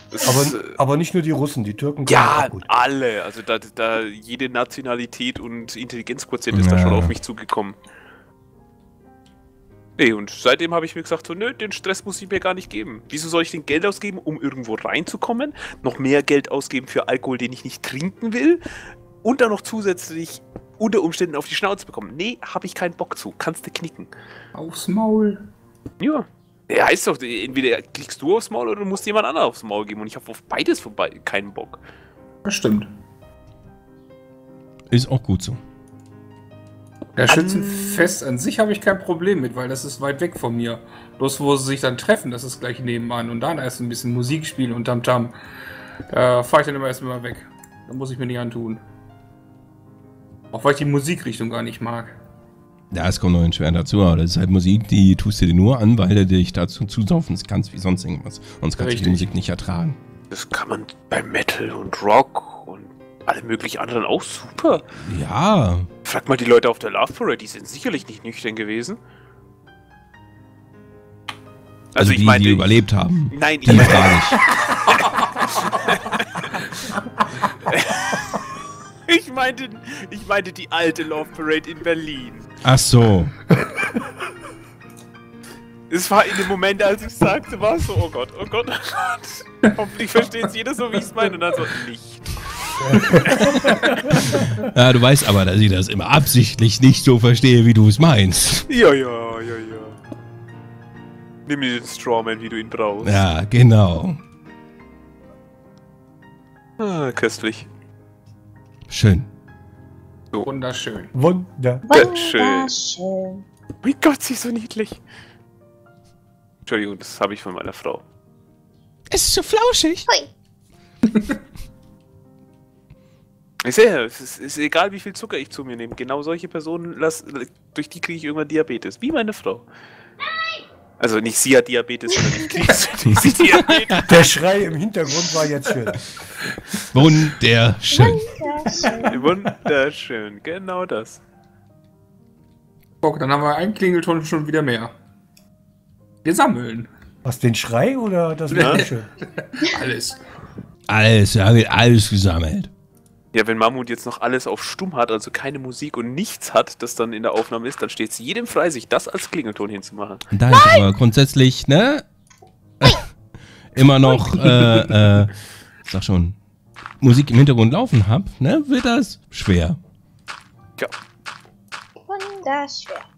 Aber nicht nur die Russen, die Türken können Ja, auch gut. alle. Also da jede Nationalität und Intelligenzquotient ist da schon auf mich zugekommen. Nee, und seitdem habe ich mir gesagt, so, nö, den Stress muss ich mir gar nicht geben. Wieso soll ich denn Geld ausgeben, um irgendwo reinzukommen? Noch mehr Geld ausgeben für Alkohol, den ich nicht trinken will? Und dann noch zusätzlich unter Umständen auf die Schnauze bekommen? Nee, habe ich keinen Bock zu. Kannst du knicken. Aufs Maul. Ja. Ja, heißt doch, entweder klickst du aufs Maul oder du musst jemand anderes aufs Maul geben. Und ich habe auf beides vorbei keinen Bock. Das stimmt. Ist auch gut so. Der Schützenfest an sich habe ich kein Problem mit, weil das ist weit weg von mir. Bloß wo sie sich dann treffen, das ist gleich nebenan und dann erst ein bisschen Musik spielen und Tamtam. Da fahre ich dann immer erstmal weg. Da muss ich mir nicht antun. Auch weil ich die Musikrichtung gar nicht mag. Ja, es kommt noch schwer dazu, aber das ist halt Musik, die tust du dir nur an, weil du dich dazu zusaufen kannst wie sonst irgendwas. Sonst kannst du die Musik nicht ertragen. Das kann man bei Metal und Rock und alle möglichen anderen auch super. Ja. Frag mal die Leute auf der Love Parade, die sind sicherlich nicht nüchtern gewesen. Also die, die überlebt haben. Nein, die gar nicht. Ich meinte die alte Love Parade in Berlin. Ach so. Es war in dem Moment, als ich sagte, war es so, oh Gott, oh Gott, oh Gott. Hoffentlich versteht es jeder so, wie ich es meine. Und dann so, nicht. Ja, du weißt aber, dass ich das immer absichtlich nicht so verstehe, wie du es meinst. Ja. Nimm dir den Strawman, wie du ihn brauchst. Ja, genau. Ah, köstlich. Schön. So. Wunderschön. Wunderschön. Mein Gott, sie ist so niedlich. Entschuldigung, das habe ich von meiner Frau. Es ist so flauschig. Ich sehe, es ist egal, wie viel Zucker ich zu mir nehme. Genau solche Personen, durch die kriege ich irgendwann Diabetes. Wie meine Frau. Also nicht sie hat Diabetes, sondern ich kriege sie Diabetes. Der Schrei im Hintergrund war jetzt schön. Wunderschön. Wunderschön, genau das. Guck, dann haben wir einen Klingelton schon wieder mehr. Wir sammeln. Was, den Schrei oder das Wunderschön? Alles. Alles, ja, wird alles gesammelt. Ja, wenn Mammut jetzt noch alles auf Stumm hat, also keine Musik und nichts hat, das dann in der Aufnahme ist, dann steht es jedem frei, sich das als Klingelton hinzumachen. Da ich aber grundsätzlich, ne? Immer noch, sag schon, Musik im Hintergrund laufen hab, ne? Wird das schwer. Ja. Wunderschwer.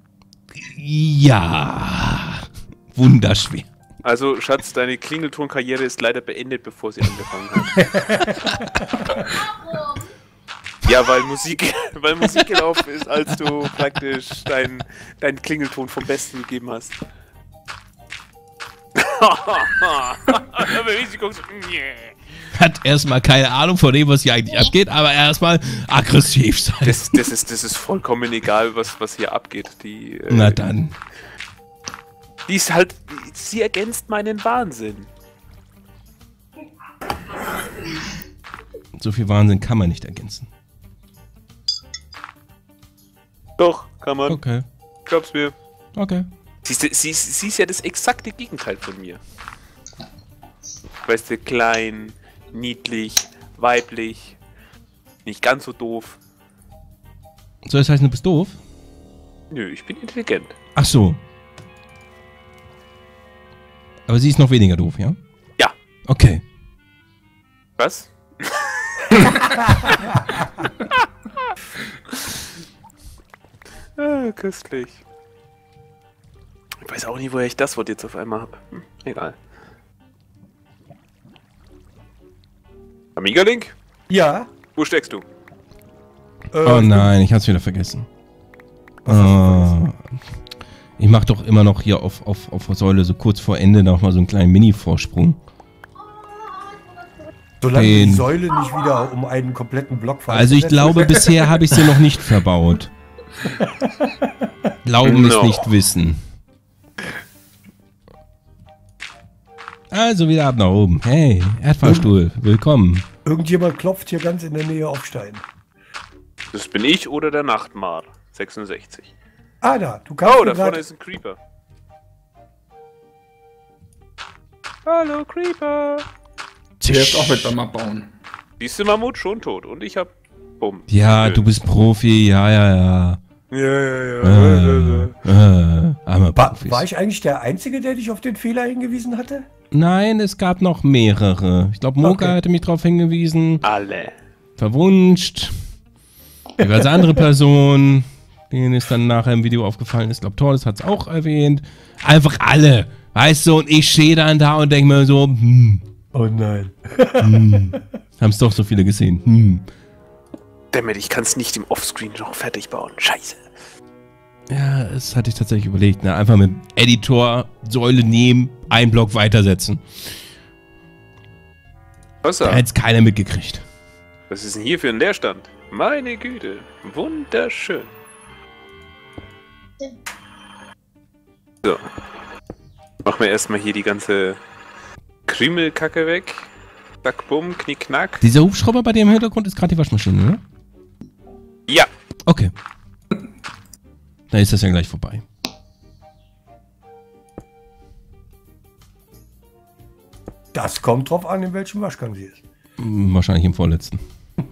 Ja. Wunderschwer. Also, Schatz, deine Klingelton-Karriere ist leider beendet, bevor sie angefangen hat. Ja, weil Musik gelaufen ist, als du praktisch deinen Klingelton vom Besten gegeben hast. Hat erstmal keine Ahnung von dem, was hier eigentlich abgeht, aber erstmal aggressiv sein. Das ist vollkommen egal, was hier abgeht. Na dann. Die ist halt, sie ergänzt meinen Wahnsinn. So viel Wahnsinn kann man nicht ergänzen. Doch, kann man. Okay. Glaub's mir. Okay. Sie ist ja das exakte Gegenteil von mir. Weißt du, klein, niedlich, weiblich, nicht ganz so doof. Soll das heißen, du bist doof? Nö, ich bin intelligent. Ach so. Aber sie ist noch weniger doof, ja? Ja. Okay. Was? Köstlich. Ich weiß auch nicht, woher ich das Wort jetzt auf einmal habe. Egal. Amiga Link? Ja. Wo steckst du? Oh nein, ich hab's wieder vergessen. Ich mach doch immer noch hier auf Säule so kurz vor Ende noch mal so einen kleinen Mini-Vorsprung. Solange die Säule nicht wieder um einen kompletten Block fallen. Also ich glaube, bisher habe ich sie noch nicht verbaut. Glauben ist nicht wissen. Also wieder ab nach oben. Hey, Erdfahrstuhl, willkommen. Irgendjemand klopft hier ganz in der Nähe auf Stein. Das bin ich oder der Nachtmar. 66. Ah, da. Du kannst da vorne ist ein Creeper. Hallo, Creeper. Der ist auch mit beim Abbauen. Siehst du, Mammut, schon tot. Und ich hab... Bumm. Ja, du bist Profi, ja. Ja. Armer Profis. War ich eigentlich der Einzige, der dich auf den Fehler hingewiesen hatte? Nein, es gab noch mehrere. Ich glaube, Moka hatte mich darauf hingewiesen. Alle. Verwunscht. Jeweils andere Person, denen es dann nachher im Video aufgefallen ist. Ich glaube, Tordes hat es auch erwähnt. Einfach alle. Weißt du, und ich stehe dann da und denke mir so, Oh nein. haben es doch so viele gesehen. Dammit, ich kann es nicht im Offscreen noch fertig bauen. Scheiße. Ja, das hatte ich tatsächlich überlegt. Ne? Einfach mit Editor, Säule nehmen, einen Block weitersetzen. Was Da hätte es keiner mitgekriegt. Was ist denn hier für ein Leerstand? Meine Güte. Wunderschön. So. Machen wir erstmal hier die ganze Krümelkacke weg. Zack, bumm, knick, knack. Dieser Hubschrauber bei dir im Hintergrund ist gerade die Waschmaschine, ne? Ja. Okay. Dann ist das ja gleich vorbei. Das kommt drauf an, in welchem Waschgang sie ist. Wahrscheinlich im vorletzten.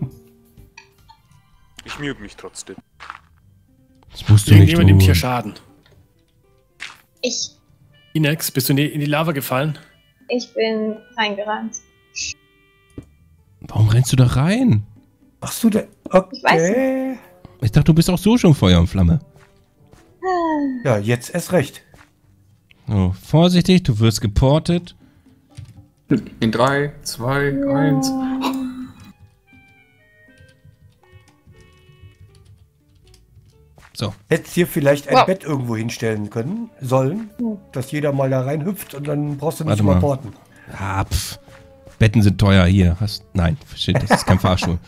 Ich mute mich trotzdem. Das musst du nicht Irgendjemand nimmt hier tun. Schaden. Ich Inex, bist du in die Lava gefallen? bin reingerannt. Warum rennst du da rein? Ach du, Ich weiß Ich dachte, du bist auch so schon Feuer und Flamme. Ja, jetzt erst recht. So, vorsichtig, du wirst geportet. In 3, 2, 1. So. Hättest hier vielleicht ein Wow. Bett irgendwo hinstellen sollen, dass jeder mal da reinhüpft und dann brauchst du nicht Warte mal mal. porten. Ah, pff. Betten sind teuer. Hier. Nein, shit, das ist kein Fahrstuhl.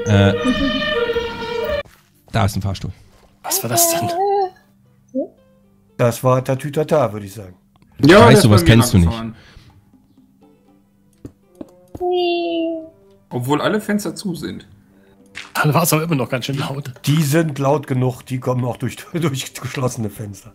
Da ist ein Fahrstuhl. Was war das denn? Das war Tatütata, würde ich sagen. Ja, Weißt der ist du, was bei mir kennst du nicht? langgefahren. Obwohl alle Fenster zu sind. Dann war es aber immer noch ganz schön laut. Die sind laut genug, die kommen auch durch geschlossene Fenster.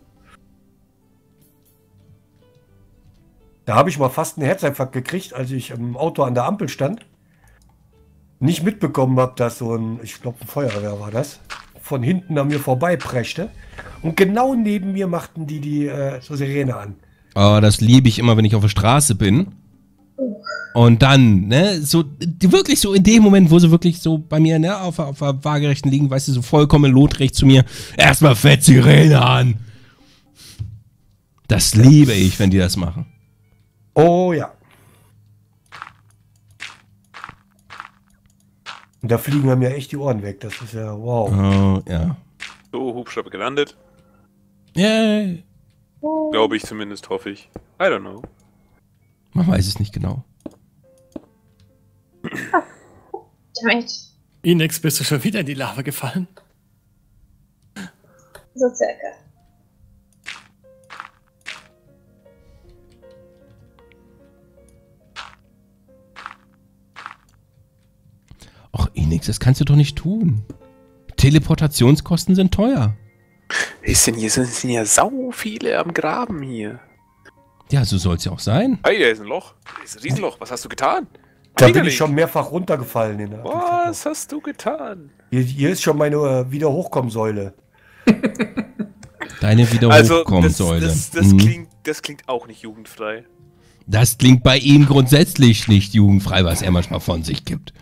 Da habe ich mal fast einen Herzinfarkt gekriegt, als ich im Auto an der Ampel stand. Nicht mitbekommen habe, dass so ein, ich glaube ein Feuerwehr war das, von hinten an mir vorbeipreschte. Und genau neben mir machten die so Sirene an. Oh, das liebe ich immer, wenn ich auf der Straße bin. Und dann, ne, so, wirklich so in dem Moment, wo sie wirklich so bei mir, ne, auf der Waagerechten liegen, weißt du, so vollkommen lotrecht zu mir, erstmal fett Sirene an. Das liebe ich, wenn die das machen. Oh ja. Und da fliegen mir echt die Ohren weg. Das ist ja wow. Oh, ja. So, Hubschrauber gelandet. Yay. Glaube ich zumindest, hoffe ich. I don't know. Man weiß es nicht genau. Damit. Inex, bist du schon wieder in die Lava gefallen? So circa. Och, Inex, das kannst du doch nicht tun. Teleportationskosten sind teuer. Ist denn hier sind ja sau viele am Graben hier. Ja, so soll es ja auch sein. Hey, da ist ein Loch. Da ist ein Riesenloch. Was hast du getan? Da bin Widerlich. ich schon mehrfach runtergefallen. In der Was hast du getan? hier ist schon meine Wiederhochkommsäule. Deine Also, Wiederhochkommsäule. das klingt auch nicht jugendfrei. Das klingt bei ihm grundsätzlich nicht jugendfrei, was er manchmal von sich gibt.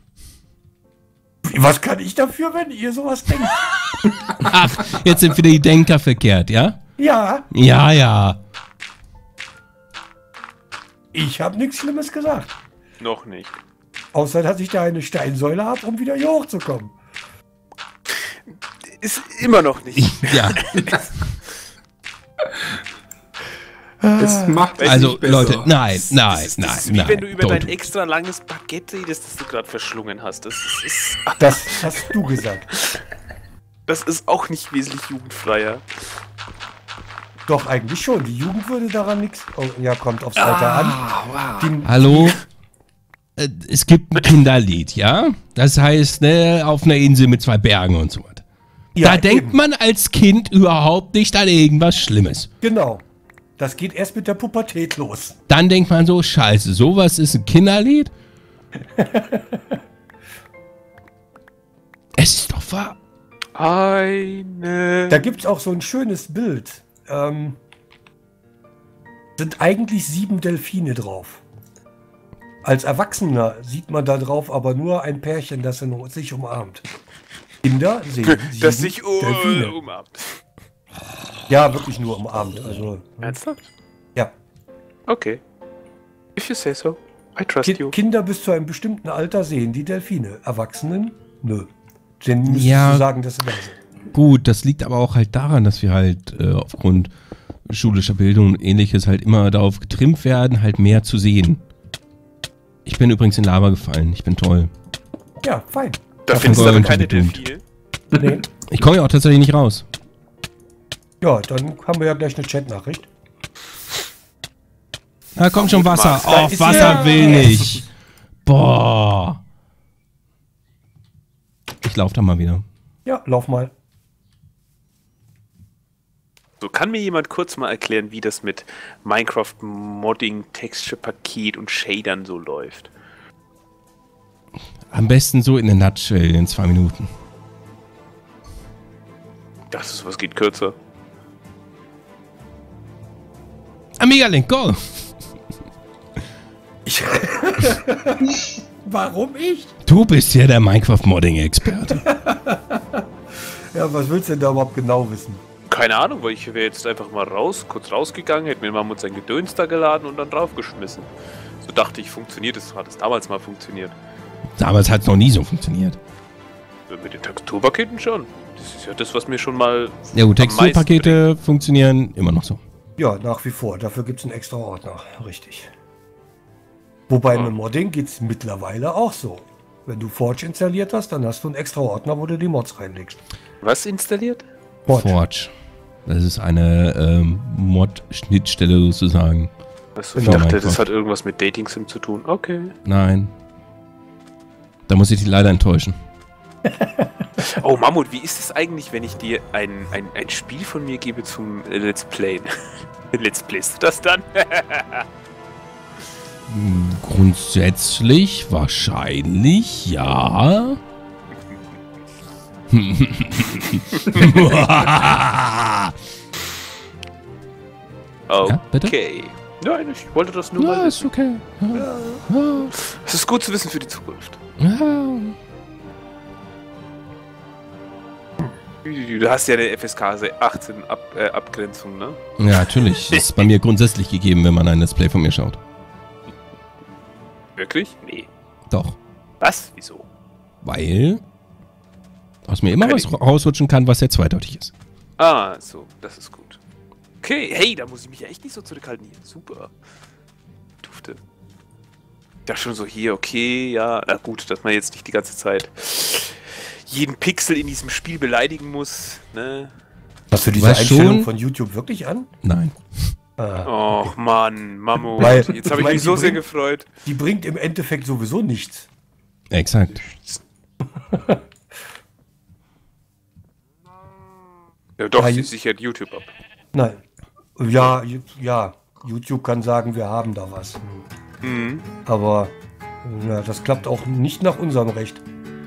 Was kann ich dafür, wenn ihr sowas denkt? Ach, jetzt sind wieder die Denker verkehrt, ja? Ja, Ja, ja. ich habe nichts Schlimmes gesagt. Noch nicht. Außer, dass ich da eine Steinsäule habe, um wieder hier hochzukommen. Ist immer noch nicht. Ja, Es macht es also nicht besser. Leute, nein, Das ist wie wenn du über dein don't. extra langes Baguette redest, das du gerade verschlungen hast. Das hast du gesagt. Das ist auch nicht wesentlich jugendfreier. Doch, eigentlich schon. Die Jugend würde daran nichts. Oh, ja, kommt aufs Alter an. Die, Hallo? Es gibt ein Kinderlied, ja? Das heißt, ne, auf einer Insel mit 2 Bergen und so weiter. ja, Da denkt eben. man als Kind überhaupt nicht an irgendwas Schlimmes. Genau. Das geht erst mit der Pubertät los. Dann denkt man so, scheiße, sowas ist ein Kinderlied? Es ist doch wahr. Da gibt es auch so ein schönes Bild. Sind eigentlich 7 Delfine drauf. Als Erwachsener sieht man da drauf aber nur ein Pärchen, das sich umarmt. Kinder sehen 7 Das sich Delfine. umarmt. Ja, wirklich nur umarmt. Also, Ernsthaft? ja. Okay. If you say so, I trust you. Kinder bis zu einem bestimmten Alter sehen die Delfine. Erwachsenen, nö. Den müsstest Ja. du sagen, dass sie da sind. Gut, das liegt aber auch halt daran, dass wir halt aufgrund schulischer Bildung und ähnliches halt immer darauf getrimmt werden, halt mehr zu sehen. Ich bin übrigens in Lava gefallen. Ich bin toll. Ja, fein. Da Davon findest du aber Gold keine betont. Delfine. Nee. Ich komme ja auch tatsächlich nicht raus. Ja, dann haben wir ja gleich eine Chat-Nachricht. Da kommt schon Wasser. Max, Oh, ist Wasser ja- will nicht. Boah. Ich laufe da mal wieder. Ja, lauf mal. So, kann mir jemand kurz mal erklären, wie das mit Minecraft Modding, Texture-Paket und Shadern so läuft? Am besten so in der Nutshell in 2 Minuten. Das ist was geht kürzer. Amiga Link, go! Warum ich? Du bist ja der Minecraft-Modding-Experte. Ja, was willst du denn da überhaupt genau wissen? Keine Ahnung, weil ich wäre jetzt einfach mal kurz rausgegangen, hätte mir Mammut sein Gedöns da geladen und dann draufgeschmissen. So dachte ich, funktioniert es, hat es damals mal funktioniert. Damals hat es noch nie so funktioniert. Mit den Texturpaketen schon. Das ist ja das, was mir schon mal. Ja gut, am meisten Texturpakete funktionieren immer noch so. Ja, nach wie vor. Dafür gibt es einen extra Ordner. Richtig. Wobei Ja. mit Modding geht es mittlerweile auch so. Wenn du Forge installiert hast, dann hast du einen extra Ordner, wo du die Mods reinlegst. Was installiert? Forge. Das ist eine Mod-Schnittstelle sozusagen. Achso, ich Genau. dachte, Minecraft. das hat irgendwas mit Dating Sim zu tun. Okay. Nein. Da muss ich dich leider enttäuschen. Oh, Mammut, wie ist es eigentlich, wenn ich dir ein Spiel von mir gebe zum Let's Playen? Let's Playst du das dann? Grundsätzlich wahrscheinlich ja. bitte? Okay. Nein, ich wollte das nur Ja, mal ist wissen. okay. Ja. Es ist gut zu wissen für die Zukunft. Ja. Du hast ja eine FSK 18 Abgrenzung, ne? Ja, natürlich. Das ist bei mir grundsätzlich gegeben, wenn man ein Let's Play von mir schaut. Wirklich? Nee. Doch. Was? Wieso? Weil aus mir immer Okay. was rausrutschen kann, was sehr zweideutig ist. Ah, so, das ist gut. Okay, hey, da muss ich mich ja echt nicht so zurückhalten hier. Super. Dufte. Ich dachte schon so hier, okay, ja, na gut, dass man jetzt nicht die ganze Zeit jeden Pixel in diesem Spiel beleidigen muss, ne? Hast du diese Weißt Einstellung schon? von YouTube wirklich an? Nein. Ah. Och Mann, Mammut. Weil- Jetzt habe ich weil mich die so sehr bringt- gefreut. Die bringt im Endeffekt sowieso nichts. Exakt. Ja doch, Ja, sie sichert YouTube ab. Nein. Ja, ja. YouTube kann sagen, wir haben da was. Mhm. Aber ja, das klappt auch nicht nach unserem Recht.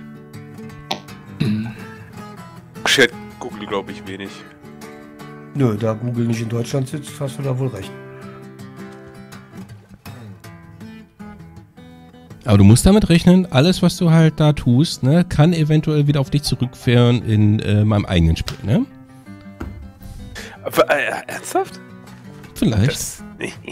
Chat Google glaube ich wenig. Nö, da Google nicht in Deutschland sitzt, hast du da wohl recht. Aber du musst damit rechnen, alles, was du halt da tust, ne, kann eventuell wieder auf dich zurückführen in meinem eigenen Spiel, ne? Aber, ernsthaft? Vielleicht. Das,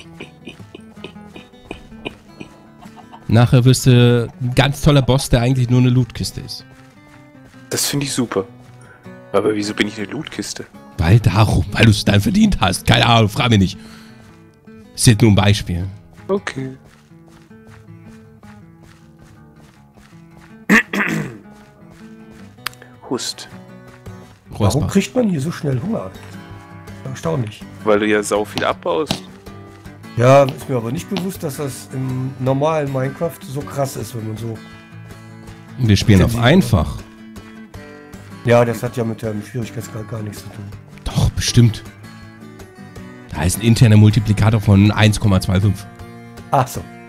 Nachher wirst du ein ganz toller Boss, der eigentlich nur eine Lootkiste ist. das finde ich super. Aber wieso bin ich eine Lootkiste? Weil du es dann verdient hast. Keine Ahnung, frag mich nicht. Ist jetzt nur ein Beispiel. Okay. Hust. Warum Räusper. kriegt man hier so schnell Hunger? Erstaunlich. Weil du ja sau viel abbaust. Ja, ist mir aber nicht bewusst, dass das im normalen Minecraft so krass ist, wenn man so... Wir spielen auf Intensiv. einfach. Ja, das hat ja mit dem Schwierigkeitsgrad gar nichts zu tun. Doch, bestimmt. Ja, ist ein interner Multiplikator von 1,25. Ach so.